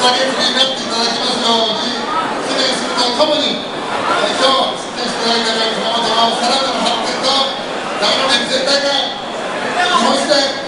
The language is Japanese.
上げになっていただきますように記念するとともに、今日出展していただいている熊本のさらなる発展と長野県全体が日本酒で